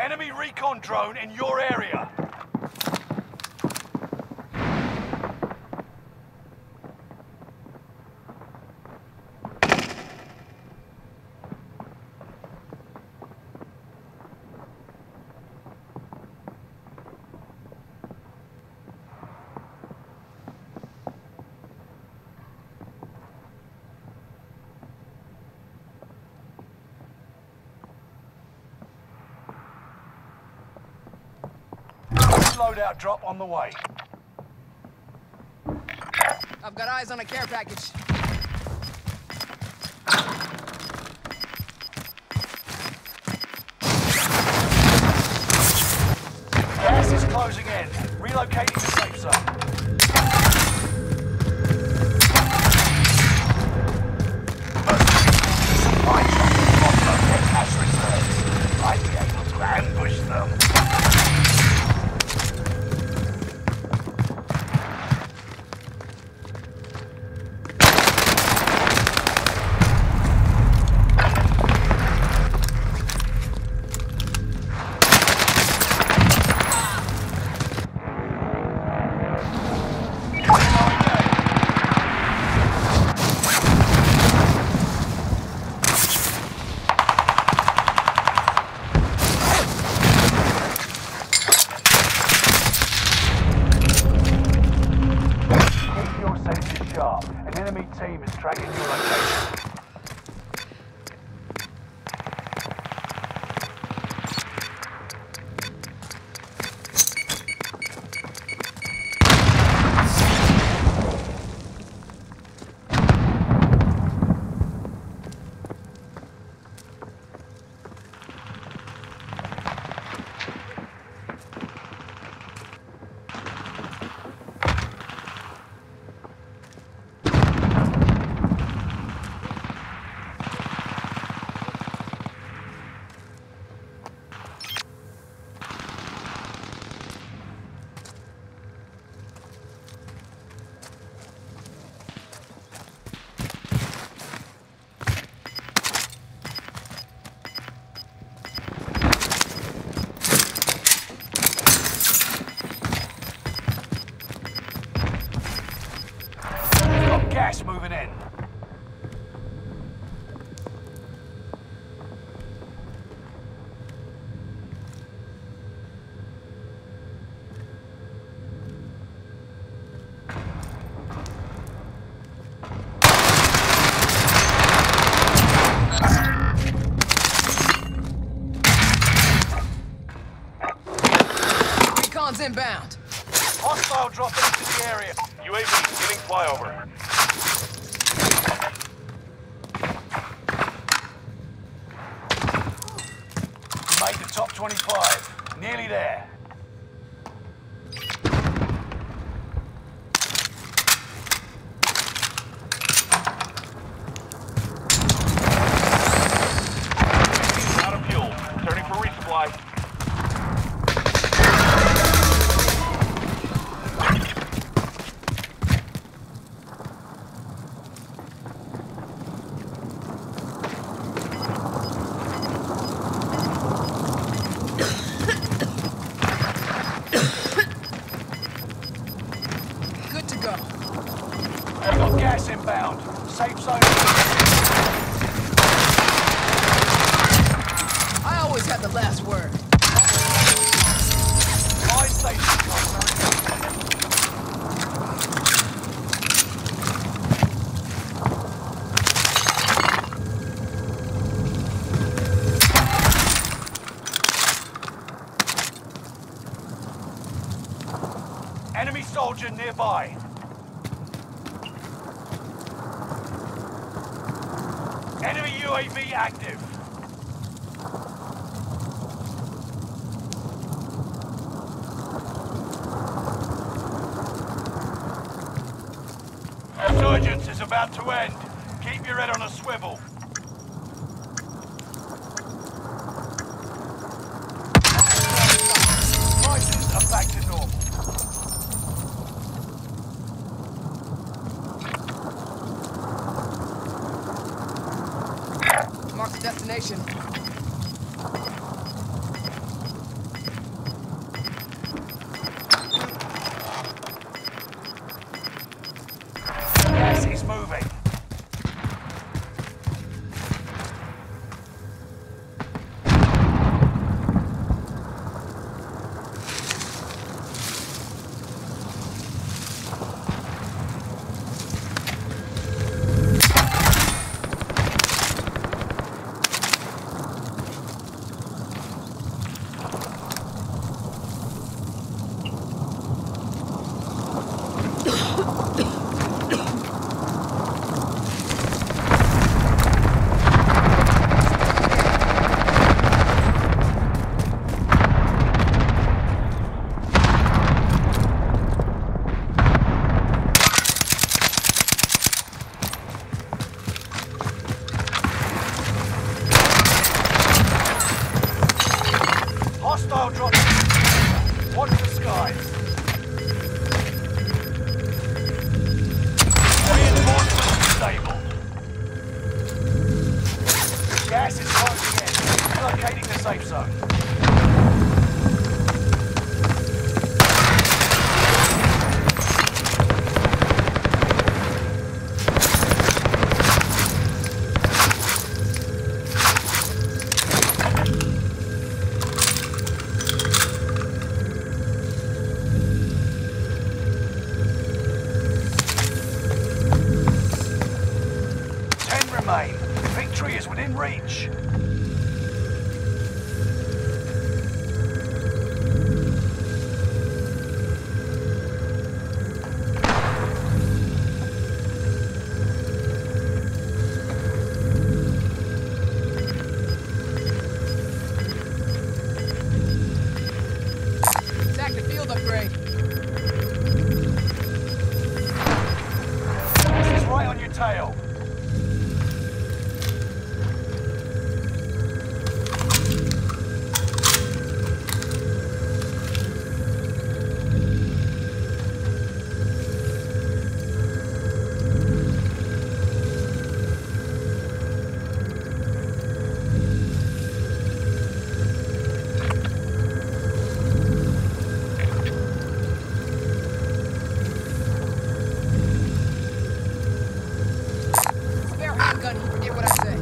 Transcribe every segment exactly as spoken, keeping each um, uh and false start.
Enemy recon drone in your area. Loadout drop on the way. I've got eyes on a care package. Gas is closing in. Relocating to safe zone. Supply truck will not get cash reserves. I'd be able to ambush them. An enemy team is tracking your location. Gas moving in. Recon's inbound. Hostile dropping into the area. U A V giving flyover. Made the top twenty-five. Nearly there. Out of fuel. Turning for resupply. Good to go. We've got gas inbound. Safe zone. I always have the last word. Buy station contact. Enemy soldier nearby. Enemy U A V active. Resurgence is about to end. Keep your head on a swivel. Prices are back to normal. Mark the destination. Gas is closing in. Relocating the safe zone. Remain. Victory is within reach. Attack the field upgrade. This is right on your tail. Handgun, you forget what I say.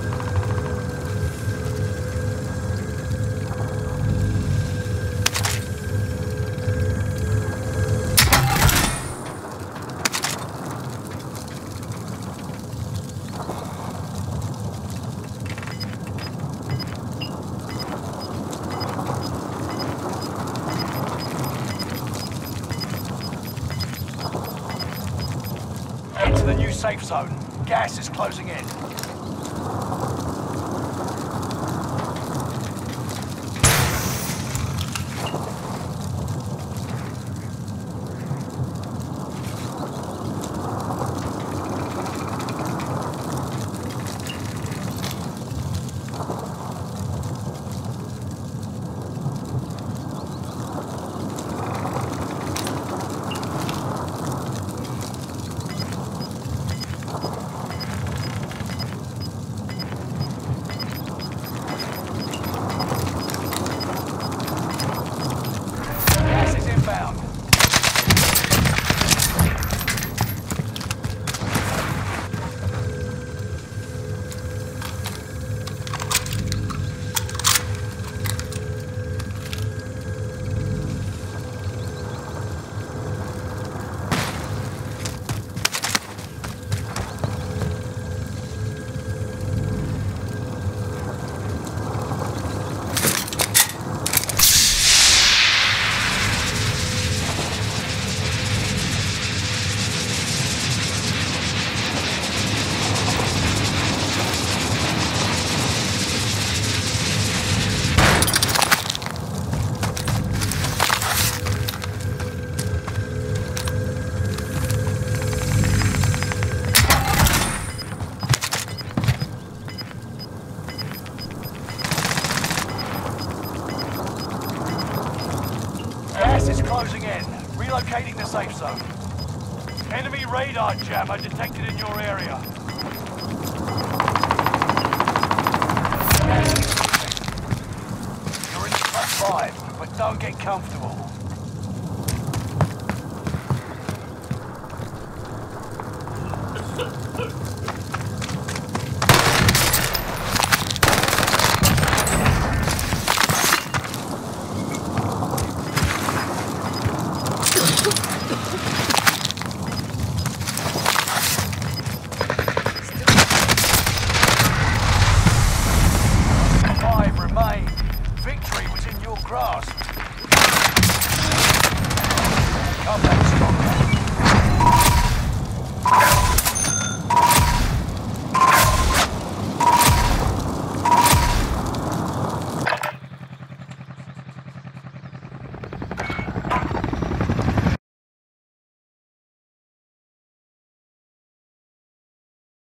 Into the new safe zone. Gas is closing in. Is closing in. Relocating the safe zone. Enemy radar jammer detected in your area. You're in the top five, but don't get comfortable.